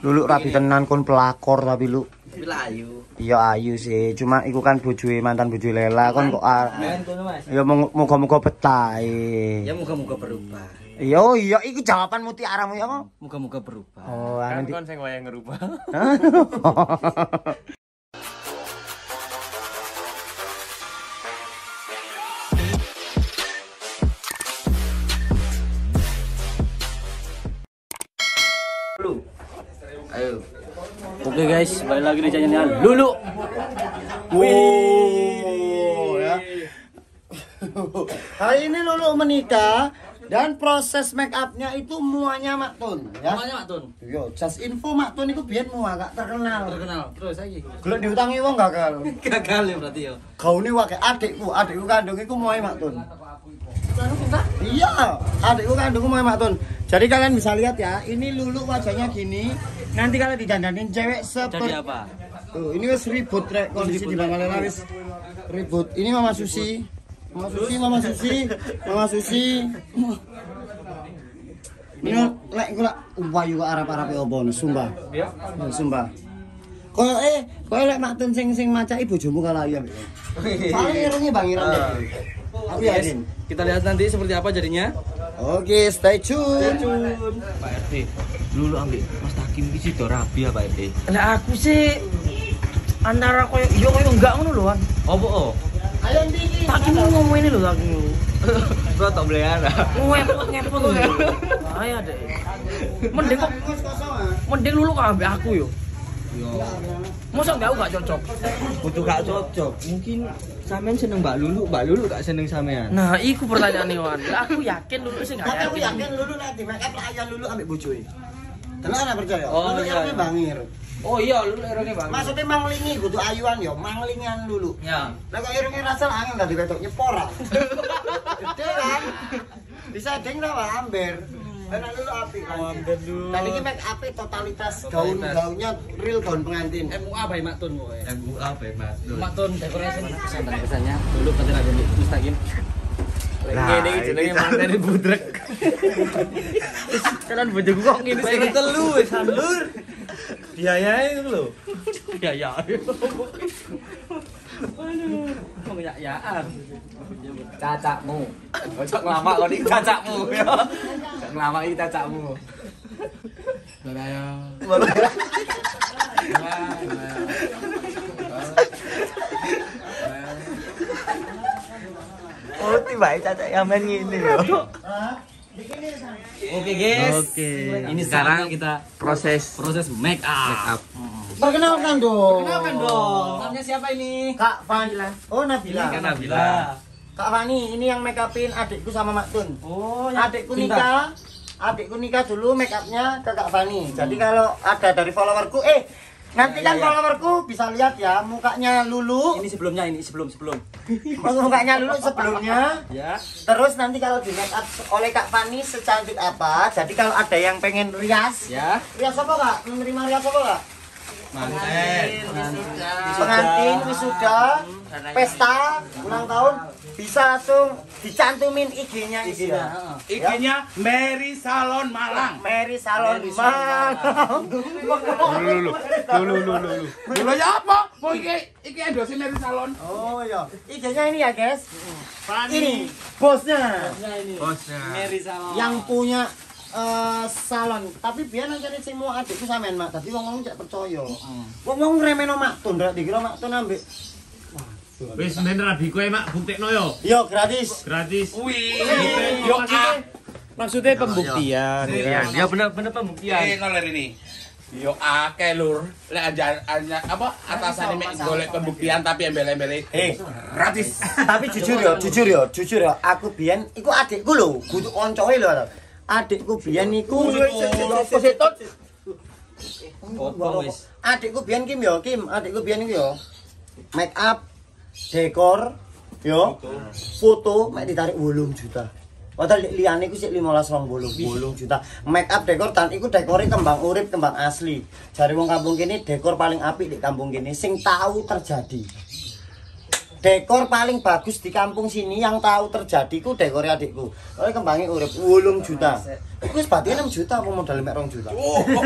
Lulu rapi tenan kon pelakor tapi lu. Tapi ayu. Iya ayu sih, cuma iku kan bojoe mantan bojoe Lela kon kok ya moga-moga betah. Ya moga-moga berubah. Iya, iku jawaban mutiaramu ya kok. Moga-moga berubah. Oh, kan kon sing wayang ngerubah. Ayo. Oke guys, balik lagi di channelnya Lulu. Wow, ya. Hari ini Lulu menikah dan proses make upnya itu muanya Maktun ya. Semuanya Mak Tun. Yo, just info Maktun itu biyen mua gak terkenal. Terkenal. Terus lagi. Golek diutangi wong gagal. Gagal ya berarti ya. Gaune wae adikku kandung iku muai Maktun. Iya, adikku kandungku muai Maktun. Jadi kalian bisa lihat ya, ini Lulu wajahnya gini. Nanti kalau didandanin cewek seperti Jadi apa? Tuh, ini wis ribut rek kondisi di Bang Lela wis ribut. Ini Mama Susi. Mama Susi. Ini lek kula wayu kok arep-arepe opo sumpah. Sumpah. Kowe lek Maktun sing macaki bojomu kalah ya. Soale irunge Bang Iram. Aku yakin. Kita lihat nanti seperti apa jadinya. Oke, stay tune. Pak RT, Lulu ambil Mas Takim iki sido rabi ya Pak RT. Nah aku sih antara koyo iya koyo enggak ngono lho kan. Opo? Ayo ndiki. Takim ngomong ini lho Takim. Bro tak beli ana. Ngepot. Ayo deh. Mending Lulu kok ambek aku yo. Yo. Masa enggak aku gak cocok. Kudu gak cocok. Mungkin sampean seneng Mbak Lulu gak seneng sampean. Nah, iku pertanyaane Wan. Aku yakin Lulu sih gak Aku yakin. yakin Lulu nanti make up layan Lulu ambek bojoe. Tenan ora percaya? Oh, Lulu iya. irunge bangir. Oh iya, Lulu irunge banget. Maksudnya manglingi kudu ayuan yo, manglingan Lulu. Ya. Lah kok irunge rasel angin dadi wedok nyepora. Gede kan? Bisa ding ra amber. Enak Lulu api kan. Amber Lulu. Dan ini make up totalitas gaunnya real gaun pengantin. MUA bae Mak Tun kowe. MUA bae Mas. Mak Tun dekorasi pesan-pesannya dulu pada lagi Mustaqim. Ngene iki jenenge mantene budrek. Kalian bojoku kok ngene sih. Sing telu wis Lur. Biayae itu lho. Ya. Aduh, kok ya-yaan. Cacakmu. Ojo nglamak kok iki cacakmu ya. Ojo nglamak iki cacakmu. Ayo. Oh, tiba cacak yang main ngene lho. Oke guys. Oke. Ini sekarang kita proses make up. Perkenalkan dong. Namanya siapa ini? Kak Fani. Oh, Nabila. Kan Nabila. Kak Fani, ini yang make upin adikku sama Maktun. Oh, Adikku nikah dulu make upnya ke Kak Fani. Jadi kalau ada dari followerku, nanti kan followerku bisa lihat ya mukanya Lulu. Ini sebelumnya, ini sebelum. Mukanya Lulu sebelumnya. Ya. Terus nanti kalau di make up oleh Kak Fani secantik apa. Jadi kalau ada yang pengen rias, Ya. rias apa Kak? Menerima rias apa Kak? Pengantin, wisuda, pesta, ulang tahun, bisa langsung dicantumin IG-nya. IG-nya Mary Salon Malang. Mary Salon Malang. Lho ya apa? Mau iki endorse Mary Salon. Oh iya, IG-nya ini ya guys. Fani. Ini bosnya Bosnya. Mary Salon. yang punya salon. Tapi biar nanti sing mau adikku sampean Mak. Dadi wong-wong gak percaya. Wong-wong ngremeno Maktun, ndak dikira Maktun ambek. Wis men rabi kowe mak buktekno yo. Yo gratis. Gratis. Wih. Yo ah. Maksudnya pembuktian. Ya bener pembuktian. Ngoler ini. Yo akeh lur. Lek apa atasane mek golek pembuktian tapi embel-embele. Gratis. Tapi jujur yo, aku biyen iku adikku lho, kudu koncoe lho. Adikku biyen iku adikku biyen adikku biyen iku yo. Make up, dekor, yo, foto mek ditarik 8 juta. Padahal liyane iku sik 15-20 juta. Make up dekor tan iku dekore kembang urip, kembang asli. Jare wong kampung kene dekor paling apik di kampung kene sing tahu terjadi. dekor paling bagus di kampung sini yang tahu terjadi ku dekor adikku. Oleh kembangi urip 8 juta. Iku wis batine 6 juta apa modal mek 2 juta.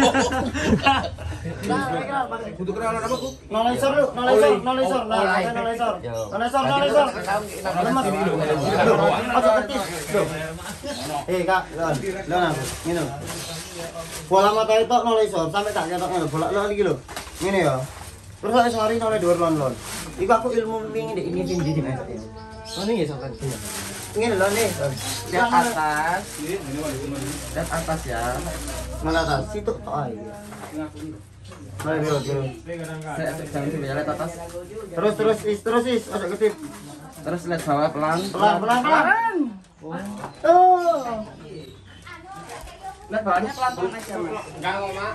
Untuk kenalan apa, Bu? Nolisor lu, nolisor. Ojo ketis. Kak, lho ngene. Bola mata itu nolisor sampai tak ketok ngono. Bola lho iki lho. Ngene ya. Terus nek sore noleh dhuwur lon. Iku aku ilmu wingi ndek ini sing ndi mek. Ngene ya sampean. Ngene lho nih. Lihat atas. Lihat atas ya. Mana atas? Situ tok ae. Ayo, Jangan sampai lihat atas. Terus is, ojo ketip. Terus lihat bawah pelan. Pelan. Oh. Lihat bawahnya pelan aja. Enggak kok, Mak.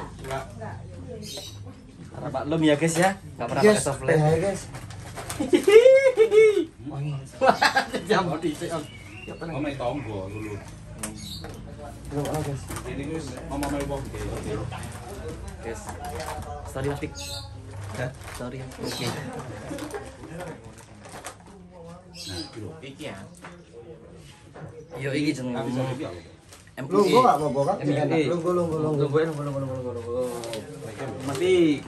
Karena Pak Lum ya guys ya. Enggak pernah pakai softland. Ya guys. Jamu dhisik. Oh, mek tonggo dulu. Guys. Ini wis ngomong wong iki. Guys. Story apik. Hah? Story. Oke. Nah, iki ya. Yo iki jeneng. Lungguh gak apa-apa kan? MIE. Lungguh. Mati.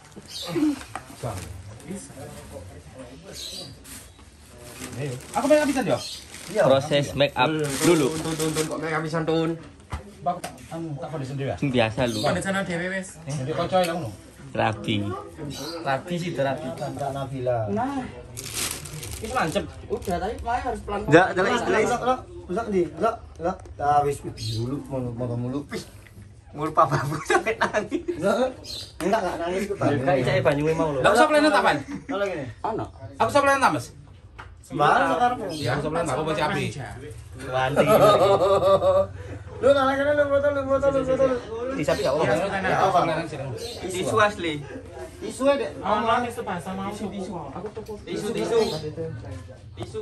Aku pengen bisa yo. Proses make up dulu. Tun kok mek apisan tun. Tak kode sendiri ya. Sing biasa lu. Di sana dhewe wis. Jadi kanca ilang ngono. Rapi. Rapi sih terapi. Enggak Nabila. Nah. Itu lancep. Udah tadi harus pelan-pelan. Enggak, jelas. Lok ndi? Lok. Ah wis dulu moto mulu. Mul papamu sampe nangis. Enggak nangis ku banyu. Kayak cai banyu mau lho. Aku supplement apa, Pan? Kalau gini. Ono. Aku supplement apa, Mas? Sembarang sekarang. Ya, aku supplement apa baca api. Wanti. Lu nang kene lu botol. Di sapi enggak apa-apa. Tisu asli. Tisu dek. Omong itu bahasa mau tisu. Aku tuku Tisu.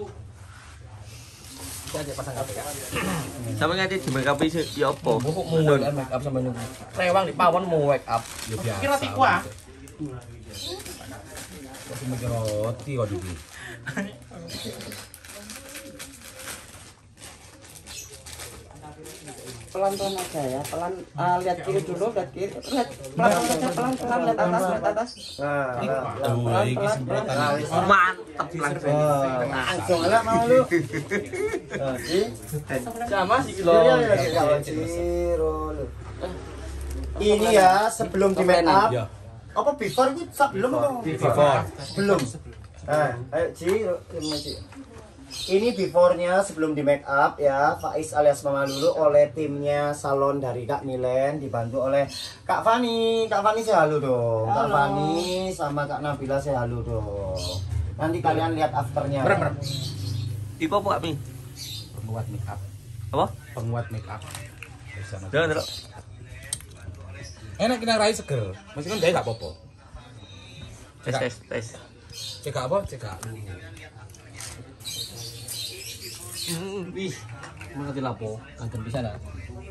Aja pasang HP ya. Sama ngati di make up iso ya apa? Kok mau make up sampai nunggu. Rewang di pawon mau make up. Ya biasa. kira tiku ah. Masih mikir roti kok iki. Pelan-pelan aja ya. Pelan lihat kiri dulu, lihat kiri. Lihat pelan-pelan lihat atas. Nah, Aduh, iki semprotan. Mantap langsung. langsung lah mau lu. Sama sih Ini ya sebelum di make up. Ya. Apa before itu sebelum atau? Before. Belum. Nah, ayo Ci. Ini before-nya sebelum di make up ya, Faiz alias Mama Lulu oleh timnya salon dari Kak Milen dibantu oleh Kak Fani. Kak Fani say halo dong. Kak Fani sama Kak Nabila say halo dong. Nanti kalian lihat afternya. Merem. Tipe apa Kak Mi? Penguat make up. Apa? Penguat make up. Jangan terus. Enak kena rai seger. Masih kan gak apa-apa. Tes. Cek apa? Cek. Wih, mau ngerti lapo, kangen bisa lah.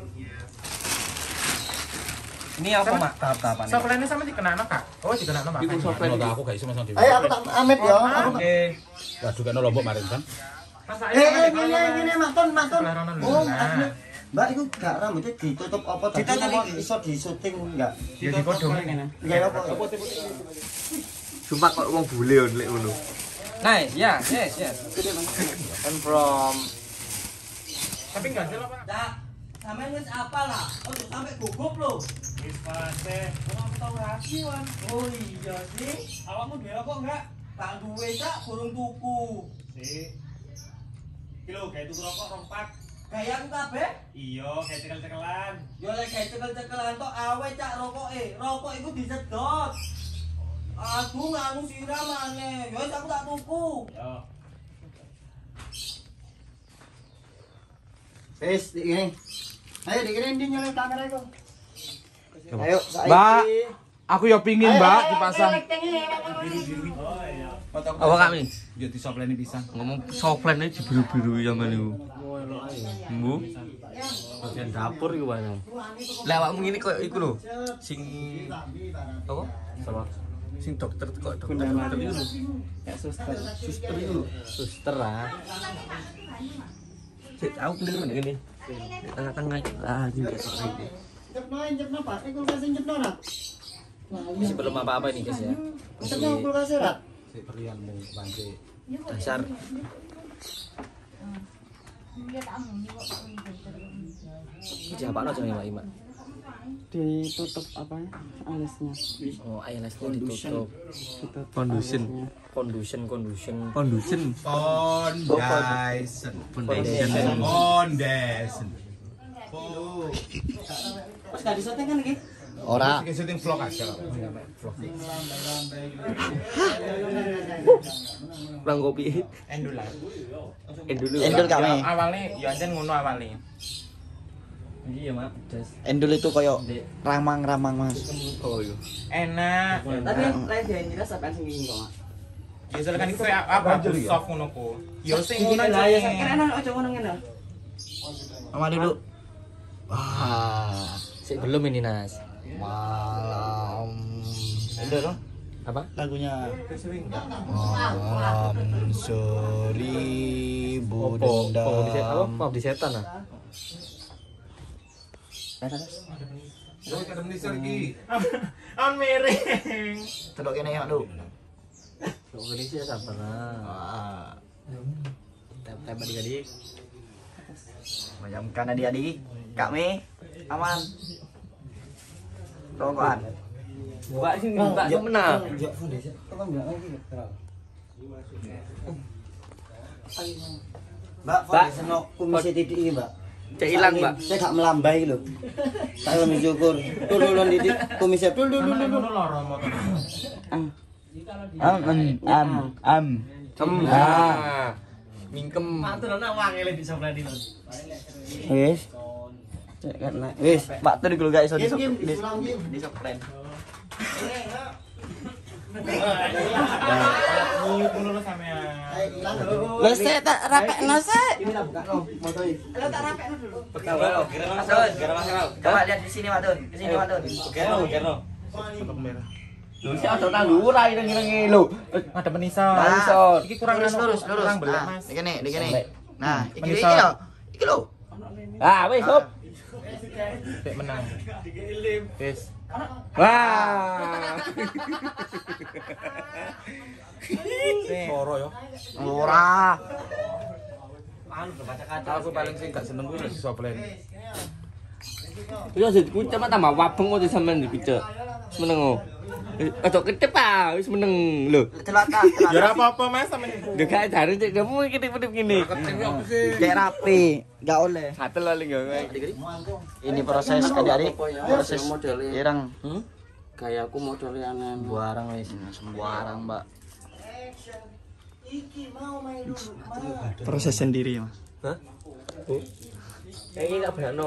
Ini apa mak tahap-tahapan? Softline sama dikenal Kak. Oh, dikenal Pak. Iku software Kalau aku gak iso masang dhewe. Ayo aku tak amit ya. Aku Waduh kan lombok marin kan. gini maton. Kelaronan dulu. Oh, Nah. Mbak itu gak rambutnya ditutup apa tadi apa iso di syuting enggak? Ya dikodongin ini. Enggak apa. Sumpah kok wong bule lek ngono. Nice, yes. And from Tapi enggak jelas Pak. Sampai wis apa lah? Oh, sampai gugup lho. Wis pase. Ora tau rapi wan. Oh iya sih. Awakmu dhewe kok enggak? Tak duwe sak burung tuku. Si. Kilo kayak tuku rokok rompak. Kayak kabeh? Iya, kayak cekel-cekelan. Yo lek gawe cekel-cekelan tok awe cak rokoke. Rokok iku disedot. Aduh nganu siram maneh. Yo wis aku tak tuku. Yo. Wes ini. Ayo dikirain dia nyalain kamera itu. Ayo, Mbak, aku ya pingin Mbak dipasang. Oh iya. apa Kak Mi? Ya disopleni pisan. Ngomong software iki biru-biru zaman niku. Bu. Bagian dapur iku banyak. Lah awakmu ngene koyo iku lho. Sing apa? Sama. Sing dokter kok dokter itu lho. Ya suster. Suster itu lho. Suster lah. Sik aku clear meneh kene. Di tengah-tengah ah juga soalnya. Injekno Pak, ini kulkas injekno Rak. Masih belum apa-apa ini guys ya. Injekno kulkas Rak. Dasar. Siapa lo jangan Imak? Ditutup apa ya? Alisnya. Oh, alasnya ditutup. Conduction. Conduction. Conduction. Foundation. Oh. Wis gak disetting kan iki? Ora. Kita syuting vlog aja. Bang kopi. Endul lah. Endul kami. Awalnya ya ancen ngono awalnya. Iya, Mak. Pedas. Endul itu koyo ramang-ramang Mas. Oh iya. Enak. Tapi lain dia nyira sampean sing ngingin kok. Ya soalnya kan itu apa soft ngono ku. Ya sing ngono Lah ya aja. kira aja ngono ngene. Mama duduk. Wah, Sik belum ini, Nas. malam. Endul loh. Apa? Lagunya malam seribu dendam. Apa di setan ah? Yo kadang nisar iki. On miring. Telok kene ya, Duk. Kok gini sih sabar lah. Wah, Tep-tep adik-adik. mayamkan adik-adik. Kami aman. Rokokan. Mbak sih Mbak kok menang. Mbak, foundation no kumis titik ini, Mbak. Cek hilang, Mbak. Saya gak melambai lho. Saya lebih syukur. Dulu titik kumisnya dulu. Ah. Mingkem. Wis. Cek kan naik. Wis, Mbak tuh dulu gak iso di plan. Lho saya tak rapekno sik. Ini tak buka no, moto iki. Lo tak rapekno dulu. Coba lihat di sini, Pak Tun. Di sini, Pak Tun. Lho sik ada nang dhuwur ae nang lho. Ada penisor. Nah, Iki kurang lurus. kurang belak, Nah, Mas. di kene. Nah, iki Menisor. lho. Iki lho. Ah, wis, Sob. Sik menang. Wis. Wah. Loro yo. Ora. Aku paling sing gak seneng kuwi iso plan. Wis aja kucek mak tambah wabeng kok sampean dipicek. Meneng oh. Aja ketep ah, wis meneng lho. Celaka. Ya ora apa-apa Mas sampean. Udah gak jare cek kamu ketep-ketep gini. Kayak rapi, gak oleh. Gatel lali gak. Ini proses adik-adik. Proses irang. Kayak aku modelnya aneh. Sembarang wis, sembarang, Mbak. Proses sendiri, Mas. Hah? Kayak ini gak berano.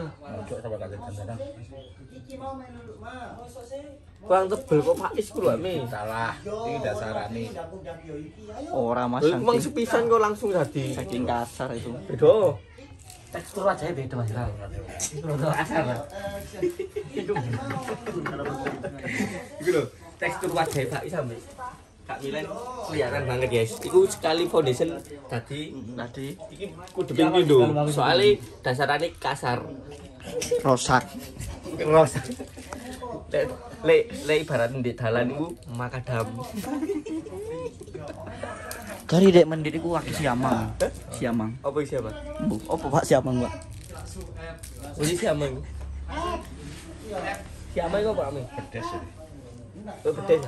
Kurang tebel kok Pak Is ku lho, Mi. Salah. Iki dasarane. Ora, Mas. Emang sepisan kok langsung dadi. Saking kasar itu. Beda. Tekstur wajahnya beda Mas. Itu kasar. Iku lho, tekstur wajah Pak Is sampe. Kak Milen kelihatan banget guys. Iku sekali foundation tadi iki kudu ping pindho. Soale dasarane kasar. Rosak. Le ibarat di dalan iku makadam. Cari dek mendit iku waktu siamang. Siamang. Apa siapa? Bu, apa Pak siamang, Pak? Ini siamang. Siamang kok Pak Mi? Pedes. Oh, pedes.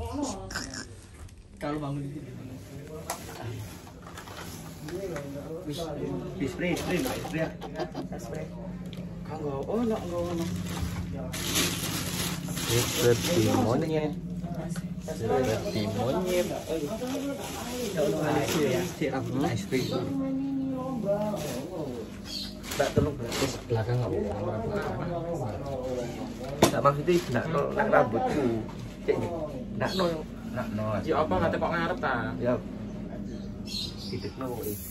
Kalau bangun spray. Kanggo, oh enggak ngono. Seperti monyet. Seperti monyet. Ice cream. Tak telung terus belakang enggak tak maksudnya nak rambutku. Cek nak no. Ya apa ngate kok ngarep ta? Ya. Titikno kok iki.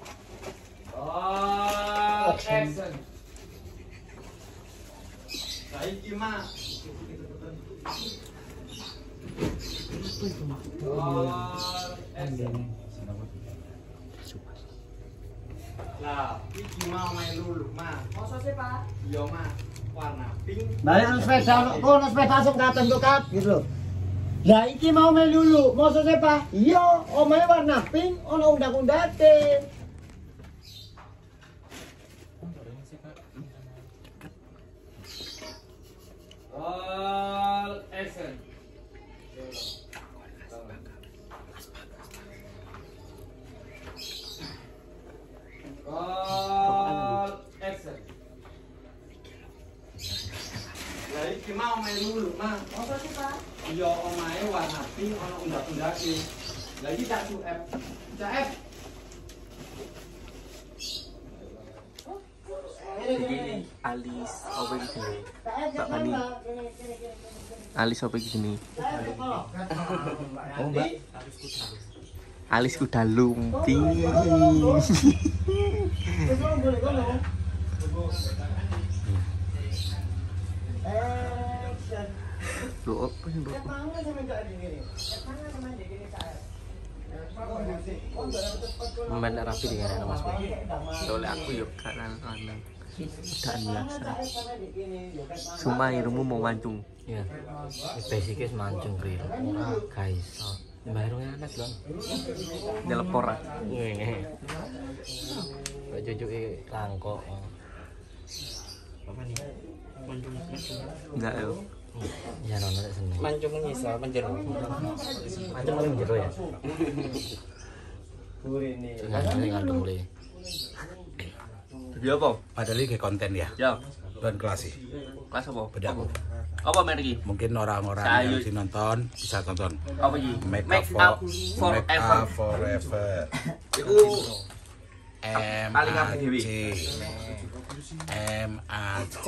Oh, action. Saiki mah. Lah, iki mau main lulu, mah. Masa sih, Pak? Iya, mah. Warna pink. Balik nang sepeda, kok nang sepeda langsung katen tuh kat gitu loh. Lah iki mau melu dulu, masa sepa? Iya, omae warna pink, ono undang-undate. All action. All action. Lah iki mau main lulu, mah. Masa sih, Pak? Iya, omahe warna pink ono undak-undake. Lah iki tak cuep. Cak Iki alis apa iki jenenge? Pak Bani. Alis apa iki jenenge? Oh, Mbak. Alis kuda lumping. Loh, apa sih, Bro? Memang rapi dengan anak Mas. Oleh aku yuk kanan kanan. Udah biasa. Cuma irungmu mau mancung. Ya. Basicnya mancung grill. Ora guys. Bayarnya enak dong. Nyelepor. Kok jujuke langkok. Apa nih? Mancung. Enggak yo. Ya nono seneng. mancung ngisor penjero. Mancung paling jero ya. Burine. Ngandung ngandung le. Jadi apa? Padahal ini konten ya. Ya, Dan kelas sih. kelas apa? Beda. Apa merek iki? Mungkin orang-orang yang Sayur. nonton bisa tonton. Apa iki? Make Make up up forever. forever. Iku MAC. MAC.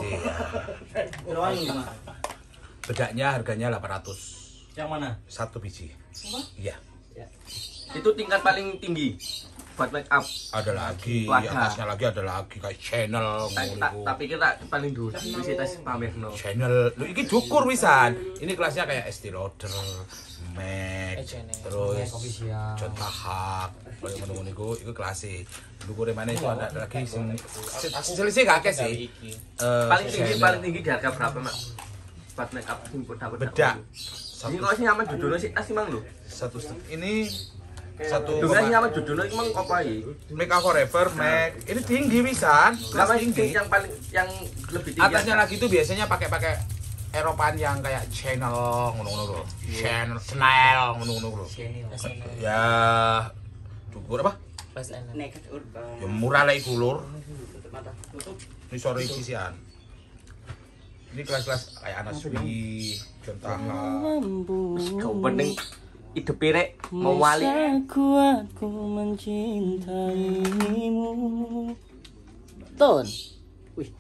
Bedanya harganya 800. Yang mana? Satu biji. Iya. itu tingkat paling tinggi buat make up. Ada lagi, Wadah. atasnya lagi ada lagi kayak channel. Tapi kita paling dulu wis tes pamerno. Channel, lu ini dukur wisan. Ini kelasnya kayak Estee Lauder, MAC, terus John Tahak. Kalau yang menunggu itu kelasnya. Dukur mana itu ada lagi selisih kakek sih. Paling tinggi di harga berapa, Mak? Buat make up sing Beda. Ini kok sih nyaman dudono sih tas mang lho. Ini satu Juga sih nyaman dudono iki mang kopai. Make Up Forever, MAC. Ini tinggi wisan, kelas Sama tinggi. yang lebih tinggi. Atasnya lagi itu biasanya pakai Eropaan yang kayak Chanel ngono-ngono lho. Chanel ngono-ngono lho. Ya dukur apa? Naked Urban. Ya murah lah iku lur. Ini sore iki sian. Ini kelas-kelas kayak Anna Sui, John Tahak. Kau penting ide pirek mau wali. Kuatku mencintaimu. Ton. Wih.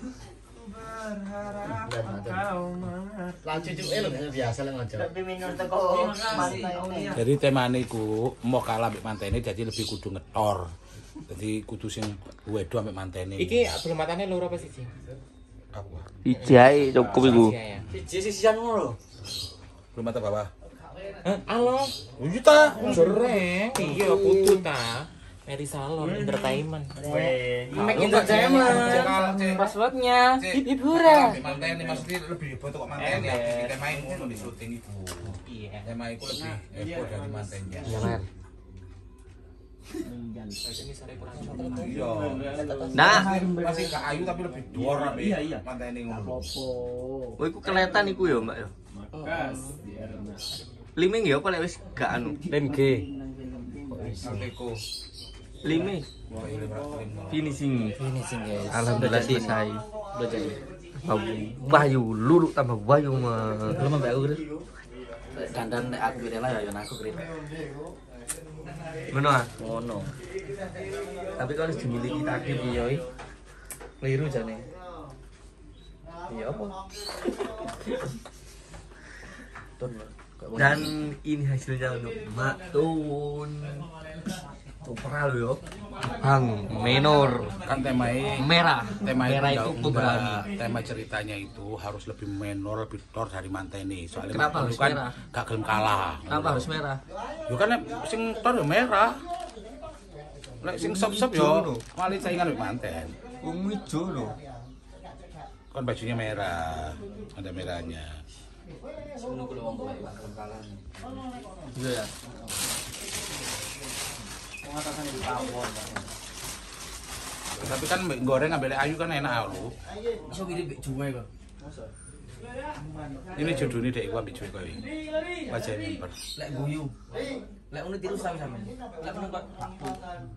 Lah cucuke lho biasa lah ngajar. Tapi minum teko pantai ini. Jadi temane iku mau kalah ambek mantene jadi lebih kudu ngetor. Jadi kudu sing wedo ambek mantene. Iki belum matane loro apa siji? apa? Ijai cukup iku. Siji sisian ngono lho. Belum mata bawah. Halo. Juta. Jereng. Iya kudu ta. Mary Salon Entertainment. Make Entertainment. Passwordnya hiburan. Mantene maksudnya lebih hebat kok mantene ya. Tema iku lebih syuting iku. Iya. Tema iku lebih hebat dari mantennya. Iya, Mer. Iya. Nah, Masih gak ayu tapi lebih duor ambek mantene ngono. oh iku kelihatan iku ya, Mbak ya. Liming ya apa lek wis gak anu. Lim G. Sampeku. Lime finishing. guys. Alhamdulillah selesai. Udah jadi. Bayu lulu tambah bayu mah. Belum mbak aku dandan nek aku rela ya aku kira. Ngono ah. Ngono. Tapi kalau harus dimiliki takdir Iya iki. Keliru jane. Iya apa? dan ini hasilnya untuk Mak Tun. Tuh pernah lo yo. Bang menor Kan temanya merah. tema Merah itu itu enggak, pemberani. tema ceritanya itu harus lebih menor, lebih tor dari manteni. Soalnya Kenapa Manteni harus kan merah? gak gelem kalah. Kenapa harus merah? Yo kan sing tor yo merah. Lek sing sop-sop yo malah saingan mbek manten. Wong ijo lho. Kan bajunya merah, ada merahnya. Iya ya. Tapi kan mbek goreng ambek ayu kan enak lho. Iso mirip mbek juwe kok. Ini judulnya dek gua ambek kowe. Wajah member. Lek guyu. Lek ngono tiru sami sampean. Lek meneng kok bakpo.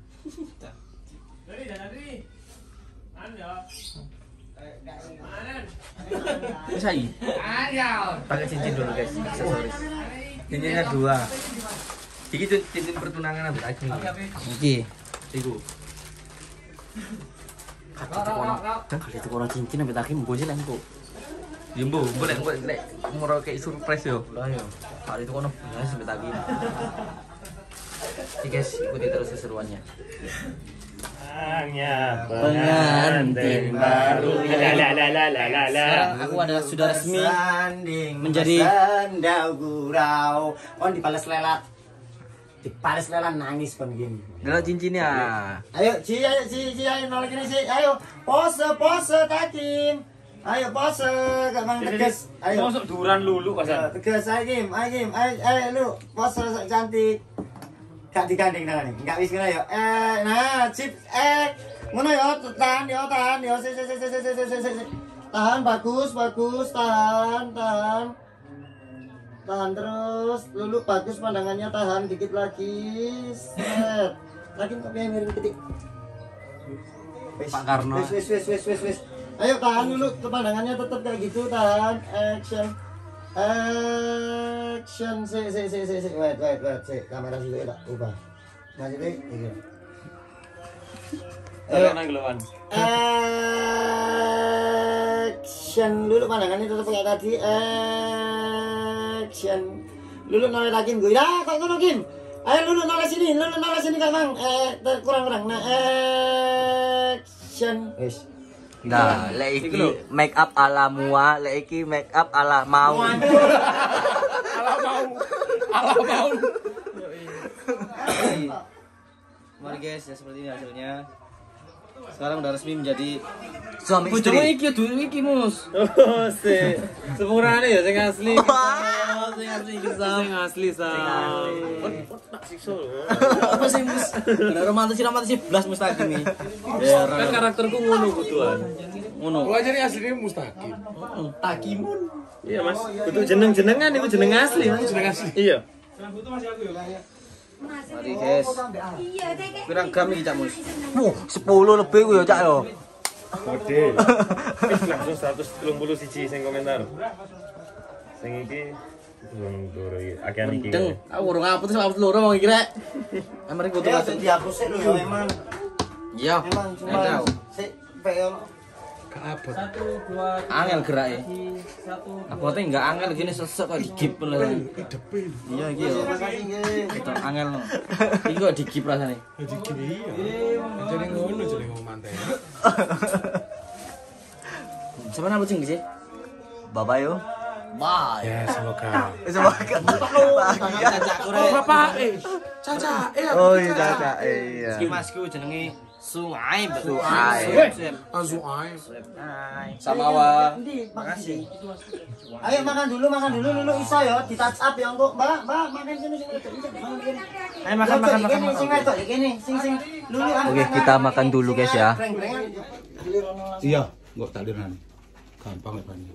Wis ayo. Pakai cincin dulu guys, aksesoris. Cincinnya 2. Iki cincin pertunangan ambek Agung. Iki. Iku. Kali itu orang cincin ambek Agung mbok sih engko. Ya mbok lek ngoro kayak surprise yo. Lah yo. Kali itu kono belas ambek Agung. Oke guys, ikuti terus keseruannya. Hanya Pengantin baru. Sekarang aku sudah resmi menjadi sandau gurau. Kon dipales lelat. Dipales lelat nangis kon gini. Delok cincinnya. Ayo, ayo nolak ini sih. Ayo, pose takim. Ayo pose, gak mang tegas. Ayo. Masuk duran lulu pasan. Tegas, ayo Kim. Ayo lu pose cantik. Gak digandeng tangan nih, gak wis kena yo. Nah, chip, ngono yo, tahan yo. Tahan, bagus, tahan terus, lulu bagus pandangannya, tahan dikit lagi, set. Lagi kok yang miring ketik. Pak Karno. Wis. Ayo tahan dulu, pandangannya tetap kayak gitu, tahan, action. Wait, kamera sih tak ubah. Masih deh, ini. Action dulu pandangannya tetap kayak tadi. Action. Lulu noleh lagi gue. Lah, kok ngono Kim? Ayo lulu noleh sini Kak Mang. Kurang. Nah, action. Wis. Nah, lek iki make up ala mua, lek iki make up ala mau. Ala mau. Mari guys, ya seperti ini hasilnya. Sekarang udah resmi menjadi Suami istri. iki dulu iki Mus. Oh, sepurane ya sing asli. Sing asli iki Sing asli sam. Apa sih Mus? Romantis blas mustaqim iki. Kan karakterku ngono kuduan. Ngono. Gua jadi aslinya mustaqim. Takimun. Iya Mas, kudu jeneng-jenengan iku jeneng asli. Jeneng asli. Iya. Mari guys. Pirang gram iki Cak Mus? 10 lebih ku ya Cak yo. Model. Langsung 131 sing komentar. Sing iki belum doro iki. Akean iki. Deng, aku urung hapus loro wong iki rek. Mari foto Ya, foto. dihapus sih lu ya emang. Iya. Emang cuma sik peon. Angel gerake. Abote enggak angel gini sesek kok digip lho. Iya iki yo. Makasih nggih. Itu angel no. Iki kok digip rasane. Jadi ngono manten. Sampeyan apa sing sih? Bapak yo. Bye. Ya, semoga. Semoga bahagia. Oh, bapak Caca, Oh iya Caca, iya. Iki Masku jenenge Suaib. Azuai. Sama wa. Makasih. Ayo makan dulu lulu iso ya di touch up ya engko. Mbak, makan sini. Ayo makan. Sing wedok iki sing lulu. Oke, kita makan dulu guys ya. Iya, enggak takdiran. Gampang ya Pani.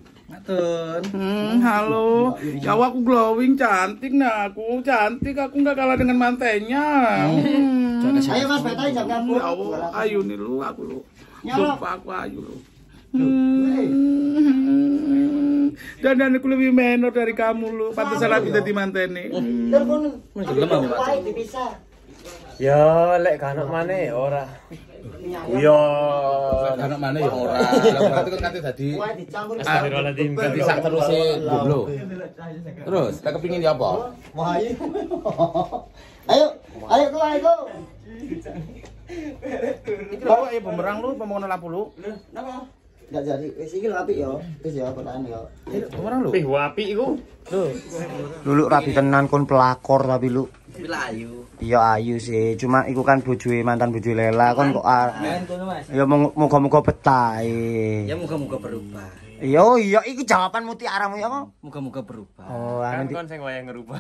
Halo, ya aku glowing cantik nah aku nggak kalah dengan mantennya. Ayo Mas Betai jam kabur. Ya Allah, ayu nih lu aku lu. Lupa aku ayu lu. Dan aku lebih menor dari kamu lu. Pantesan aku jadi mantene. Telepon. Dipisah. Ya, lek kanak maneh ora. Yo. Anak mana ya ora. Lah berarti kan nanti dadi Astagfirullahaladzim. dadi sak teruse goblok. Terus, tak kepingin ya apa? Ayo. Ayo. Iki lho ya bumerang lu pembangunan lampu lu. Napa? Enggak jadi. Wis iki lho apik yo. Wis yo kotaan yo. Bumerang lu. Wih, apik iku. Lulu rapi tenan kon pelakor tapi lu. Wilayu. Iya ayu sih, cuma iku kan bojoe mantan bojoe Lela kon kok Men kono Mas. ya muga-muga betah. Ya muga-muga berubah. Yo iya iki jawaban mutiaramu ya kok. Muga-muga berubah. Oh, Kan anu kon sing wayang ngerubah.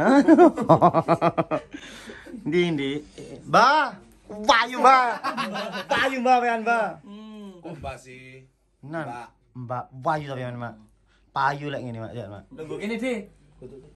Ndi. Mbah, payu Mbah. Payu Mbah pean Mbah. Kok basi? Nan, Mbak payu tapi Mbak. Payu lek ngene Mak, ya Mak. Tunggu kene, Dik.